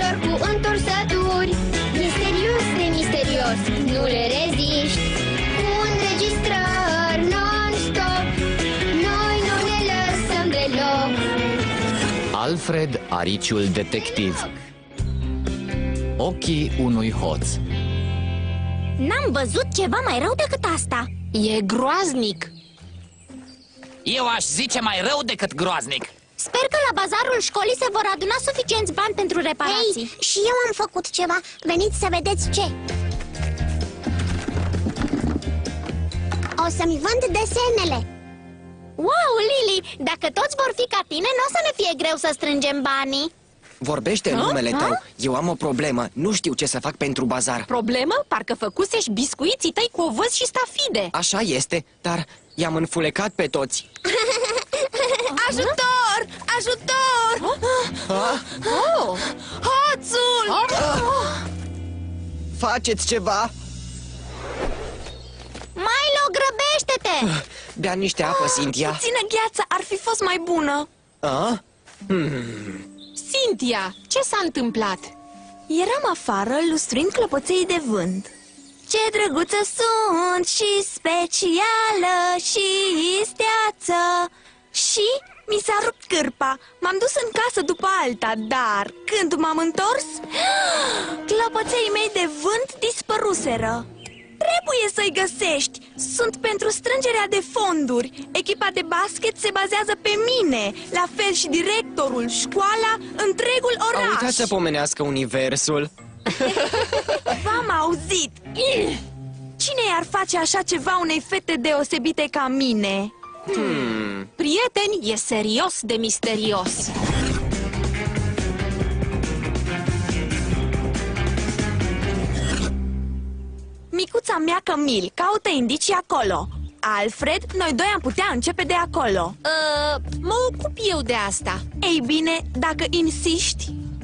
ușor cu întorsături. Misterios de misterios, nu le reziști. Cu înregistrări non-stop, noi nu ne lăsăm deloc. Alfred, ariciul detectiv. Ochii unui hoț. N-am văzut ceva mai rău decât asta. E groaznic. Eu aș zice mai rău decât groaznic. Sper că la bazarul școlii se vor aduna suficienți bani pentru reparații. Hei, și eu am făcut ceva. Veniți să vedeți ce. O să-mi vând desenele. Wow, Lili, dacă toți vor fi ca tine, nu o să ne fie greu să strângem banii. Vorbește în numele tău. Eu am o problemă. Nu știu ce să fac pentru bazar. Problemă? Parcă făcusești biscuiții tăi cu ovăz și stafide. Așa este, dar i-am înfulecat pe toți. Ajutor! Ajutor! Hoțul! Faceți ceva? Milo, grăbește-te! Bea niște apă, Cynthia. Puțină gheață ar fi fost mai bună. Cynthia, ce s-a întâmplat? Eram afară lustruind clopoței de vânt. Ce drăguță sunt și specială și isteață. Și mi s-a rupt cârpa. M-am dus în casă după alta, dar când m-am întors, clopoței mei de vânt dispăruseră. Trebuie să-i găsești. Sunt pentru strângerea de fonduri. Echipa de basket se bazează pe mine. La fel și directorul, școala, întregul oraș. A uitat să pomenească universul. V-am auzit. Cine i-ar face așa ceva unei fete deosebite ca mine? Prieteni, e serios de misterios. Micuța mea Camille caută indicii acolo. Alfred, noi doi am putea începe de acolo. Mă ocup eu de asta. Ei bine, dacă insiști.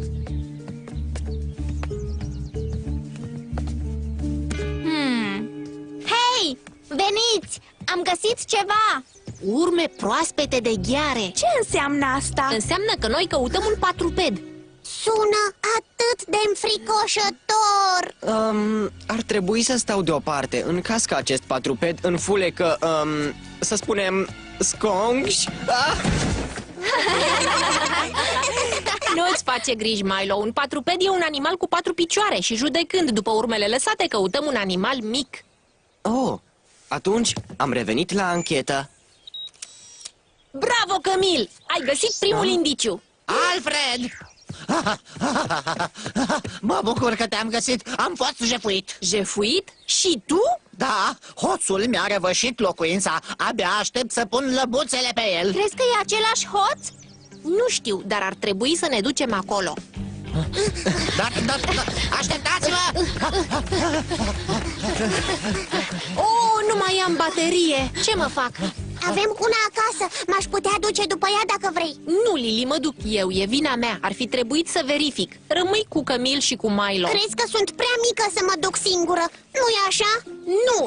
Hei, veniți! Am găsit ceva! Urme proaspete de gheare. Ce înseamnă asta? Înseamnă că noi căutăm un patruped. Sună atât de înfricoșător. Ar trebui să stau deoparte în caz că acest patruped înfulecă, să spunem, sconși. Nu-ți face griji, Milo. Un patruped e un animal cu 4 picioare și judecând după urmele lăsate, căutăm un animal mic. Oh, atunci am revenit la anchetă. Bravo, Camille! Ai găsit primul indiciu. Alfred! Mă bucur că te-am găsit. Am fost jefuit. Jefuit? Și tu? Da, hoțul mi-a răvășit locuința. Abia aștept să pun lăbuțele pe el. Crezi că e același hoț? Nu știu, dar ar trebui să ne ducem acolo. Dar, așteptați-mă! Oh, nu mai am baterie. Ce mă fac? Avem una acasă. M-aș putea duce după ea dacă vrei. Nu, Lili, mă duc eu. E vina mea. Ar fi trebuit să verific. Rămâi cu Camille și cu Milo. Crezi că sunt prea mică să mă duc singură? Nu-i așa? Nu,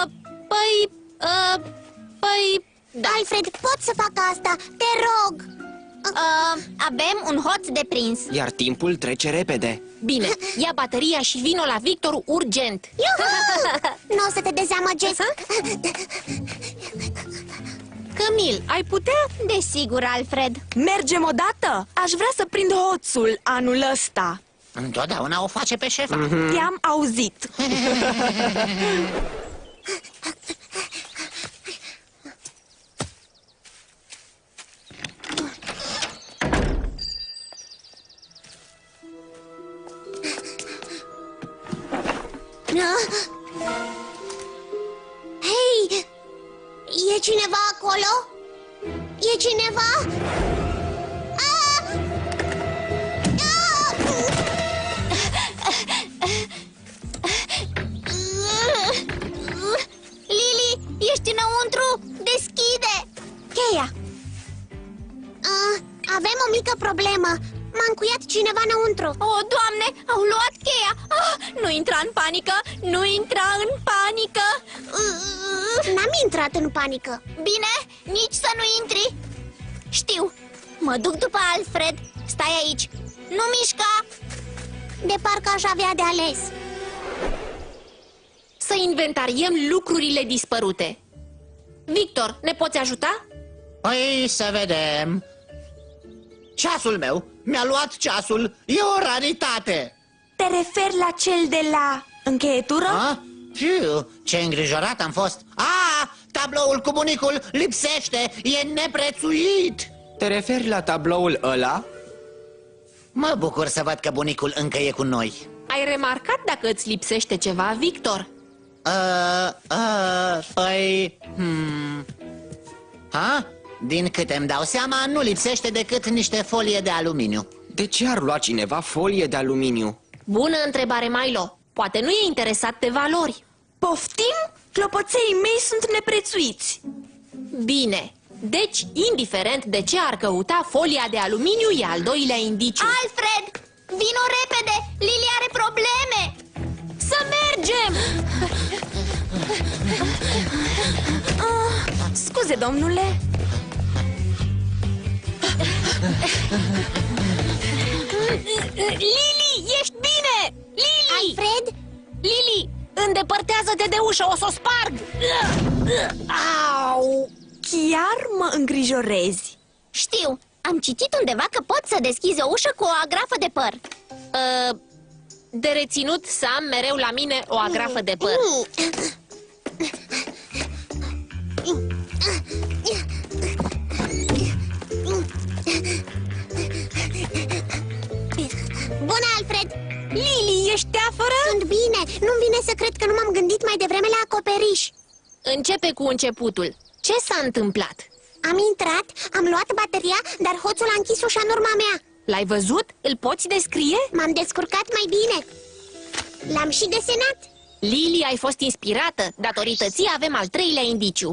Da. Alfred, pot să fac asta? Te rog. Avem un hoț de prins. Iar timpul trece repede. Bine, ia bateria și vino la Victor urgent. Nu o să te dezamăgesc. Camille, ai putea? Desigur, Alfred. Mergem odată? Aș vrea să prind hoțul anul ăsta. Întotdeauna o face pe șefa. Te-am auzit. Hei! E cineva acolo? E cineva? Lili, ești înăuntru? Deschide! Cheia. Avem o mică problemă. M-a încuiat cineva înăuntru. Oh, Doamne, au luat cheia! Nu intra în panică! Nu intra în panică! N-am intrat în panică. Bine, nici să nu intri. Știu, mă duc după Alfred. Stai aici, nu mișca. De parcă aș avea de ales. Să inventariem lucrurile dispărute. Victor, ne poți ajuta? Păi să vedem. Ceasul meu. Mi-a luat ceasul. E o raritate. Te referi la cel de la încheietură? A? Fiu, ce îngrijorat am fost. Tabloul cu bunicul lipsește. E neprețuit. Te referi la tabloul ăla? Mă bucur să văd că bunicul încă e cu noi. Ai remarcat dacă îți lipsește ceva, Victor? Păi... Din câte îmi dau seama, nu lipsește decât niște folie de aluminiu. De ce ar lua cineva folie de aluminiu? Bună întrebare, Milo. Poate nu e interesat de valori. Poftim? Clopoței mei sunt neprețuiți. Bine. Deci, indiferent de ce ar căuta, folia de aluminiu e al doilea indiciu. Alfred, vino repede! Lili are probleme! Să mergem! Scuze, domnule. Lili, ești bine! Lili! Alfred? Lili, îndepărtează-te de ușă, o să o sparg! Au! Chiar mă îngrijorezi. Știu, am citit undeva că poți să deschizi o ușă cu o agrafă de păr. De reținut să am mereu la mine o agrafă de păr. Bună, Alfred! Lili, ești teafără? Sunt bine. Nu-mi vine să cred că nu m-am gândit mai devreme la acoperiș. Începe cu începutul. Ce s-a întâmplat? Am intrat, am luat bateria, dar hoțul a închis ușa în urma mea. L-ai văzut? Îl poți descrie? M-am descurcat mai bine. L-am și desenat. Lili, ai fost inspirată. Datorită ție avem al treilea indiciu.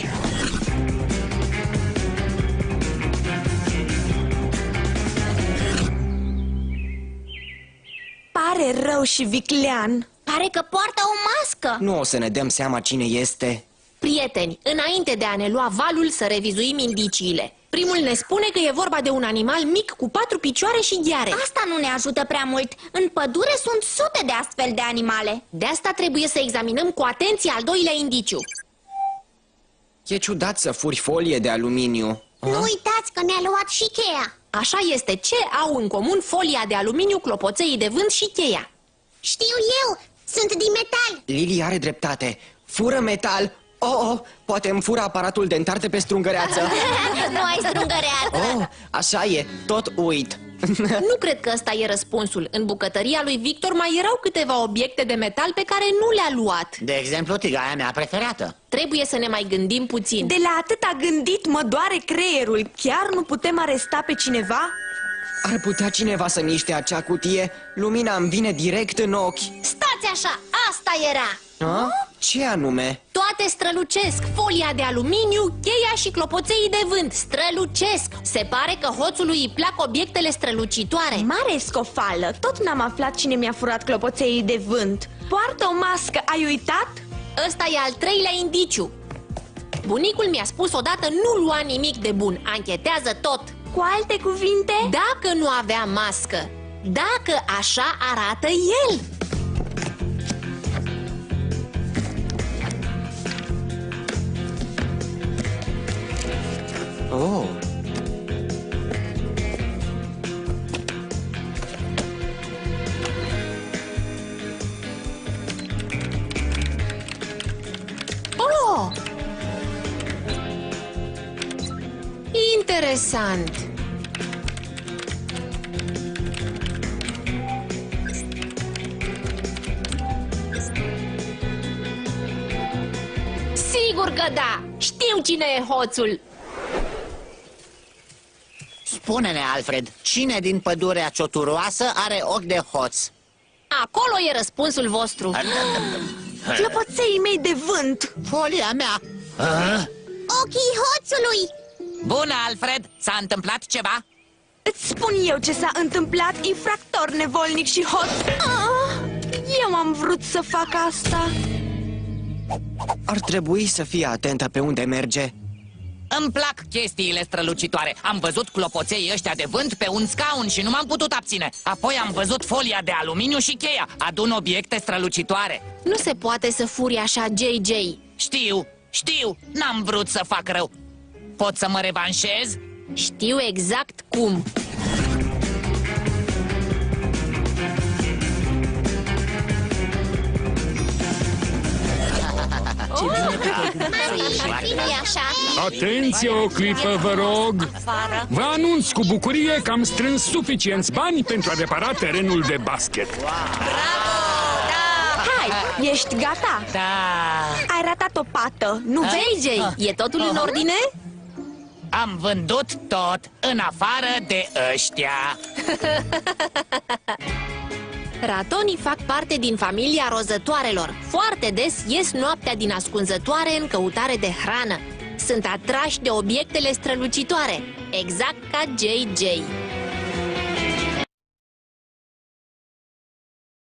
Pare rău și viclean. Pare că poartă o mască. Nu o să ne dăm seama cine este. Prieteni, înainte de a ne lua valul, să revizuim indiciile. Primul ne spune că e vorba de un animal mic cu 4 picioare și gheare. Asta nu ne ajută prea mult. În pădure sunt sute de astfel de animale. De asta trebuie să examinăm cu atenție al doilea indiciu. E ciudat să furi folie de aluminiu. Nu uitați că ne-a luat și cheia. Așa este, ce au în comun folia de aluminiu, clopoței de vânt și cheia? Știu eu, sunt din metal. Lili are dreptate. Fură metal. Poate îmi fură aparatul dentar de pe strungăreață. Nu ai strungăreață. Așa e, tot uit. Nu cred că ăsta e răspunsul. În bucătăria lui Victor mai erau câteva obiecte de metal pe care nu le-a luat. De exemplu, tigaia mea preferată. Trebuie să ne mai gândim puțin. De la atâta gândit mă doare creierul. Chiar nu putem aresta pe cineva? Ar putea cineva să miște acea cutie? Lumina îmi vine direct în ochi. Stați așa, asta era. Ce anume? Toate strălucesc. Folia de aluminiu, cheia și clopoței de vânt. Strălucesc. Se pare că hoțului îi plac obiectele strălucitoare. Mare scofală, tot n-am aflat cine mi-a furat clopoței de vânt. Poartă o mască, ai uitat? Ăsta e al treilea indiciu. Bunicul mi-a spus odată, nu lua nimic de bun, anchetează tot. Cu alte cuvinte? Dacă nu avea mască, dacă așa arată el. Oh. Oh! Interesant. Sigur că da! Știu cine e hoțul! Spune-ne, Alfred, cine din pădurea cioturoasă are ochi de hoț? Acolo e răspunsul vostru. Clopoței mei de vânt. Folia mea. Ochii hoțului. Bună, Alfred! S-a întâmplat ceva? Îți spun eu ce s-a întâmplat, infractor nevolnic și hoț. Eu am vrut să fac asta. Ar trebui să fie atentă pe unde merge. Îmi plac chestiile strălucitoare. Am văzut clopoței ăștia de vânt pe un scaun și nu m-am putut abține. Apoi am văzut folia de aluminiu și cheia. Adun obiecte strălucitoare. Nu se poate să furi așa, JJ. Știu, n-am vrut să fac rău. Pot să mă revanșez? Știu exact cum. Nu-i așa? Atenție o clipă, vă rog! Vă anunț cu bucurie că am strâns suficienți bani pentru a repara terenul de basket. Hai, ești gata? Da. Ai ratat o pată, nu vezi? JJ, e totul în ordine? Am vândut tot, în afară de ăștia. Ratonii fac parte din familia rozătoarelor. Foarte des ies noaptea din ascunzătoare în căutare de hrană. Sunt atrași de obiectele strălucitoare, exact ca JJ.